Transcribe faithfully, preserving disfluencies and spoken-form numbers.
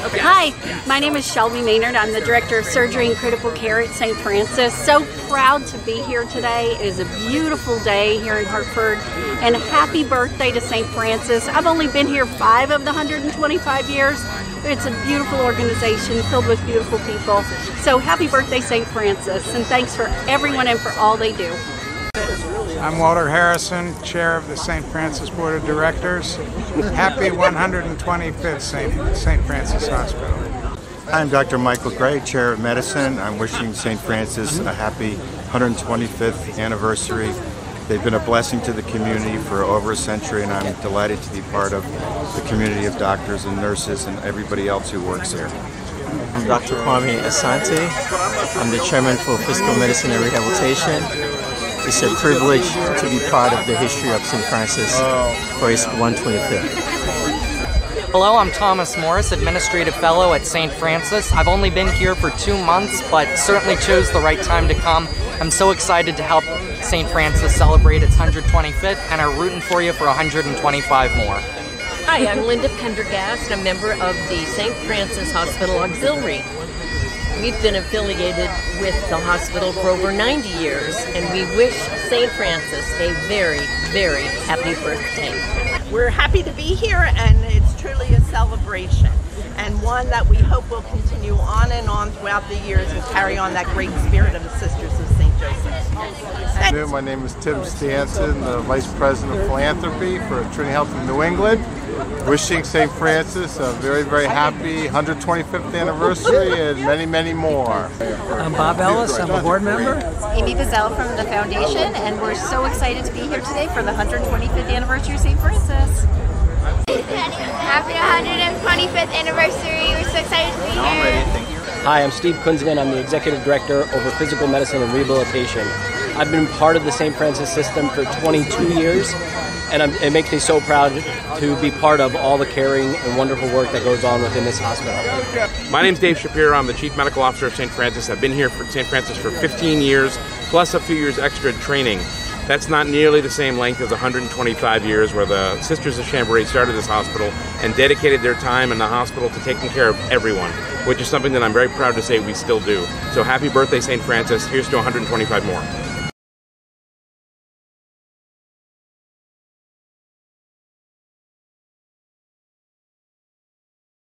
Okay. Hi, my name is Shelby Maynard. I'm the Director of Surgery and Critical Care at Saint Francis. So proud to be here today. It is a beautiful day here in Hartford, and happy birthday to Saint Francis. I've only been here five of the one hundred twenty-five years. It's a beautiful organization filled with beautiful people. So happy birthday, Saint Francis, and thanks for everyone and for all they do. I'm Walter Harrison, Chair of the Saint Francis Board of Directors. Happy one hundred twenty-fifth Saint Saint Francis Hospital. I'm Doctor Michael Gray, Chair of Medicine. I'm wishing Saint Francis a happy one hundred twenty-fifth anniversary. They've been a blessing to the community for over a century, and I'm delighted to be part of the community of doctors and nurses and everybody else who works here. I'm Doctor Kwame Asante. I'm the Chairman for Physical Medicine and Rehabilitation. It's a privilege to be part of the history of Saint Francis for its one hundred twenty-fifth. Hello, I'm Thomas Morris, Administrative Fellow at Saint Francis. I've only been here for two months, but certainly chose the right time to come. I'm so excited to help Saint Francis celebrate its one hundred twenty-fifth and are rooting for you for one hundred twenty-five more. Hi, I'm Linda Pendergast, a member of the Saint Francis Hospital Auxiliary. We've been affiliated with the hospital for over ninety years, and we wish Saint Francis a very, very happy birthday. We're happy to be here, and it's truly a celebration, and one that we hope will continue on and on throughout the years and carry on that great spirit of the Sisters of Saint Joseph. My name is Tim Stanton, the Vice President of Philanthropy for Trinity Health of New England. Wishing Saint Francis a very, very happy one hundred twenty-fifth anniversary and many, many more. I'm Bob Ellis. I'm a board member. Amy Bazell from the Foundation, and we're so excited to be here today for the one hundred twenty-fifth anniversary of Saint Francis. Happy one hundred twenty-fifth anniversary. We're so excited to be here. Hi, I'm Steve Kunzman. I'm the Executive Director over Physical Medicine and Rehabilitation. I've been part of the Saint Francis system for twenty-two years, and I'm, it makes me so proud to be part of all the caring and wonderful work that goes on within this hospital. My name's Dave Shapiro. I'm the Chief Medical Officer of Saint Francis. I've been here for Saint Francis for fifteen years, plus a few years extra training. That's not nearly the same length as one hundred twenty-five years where the Sisters of Chambéry started this hospital and dedicated their time in the hospital to taking care of everyone, which is something that I'm very proud to say we still do. So happy birthday, Saint Francis. Here's to one hundred twenty-five more.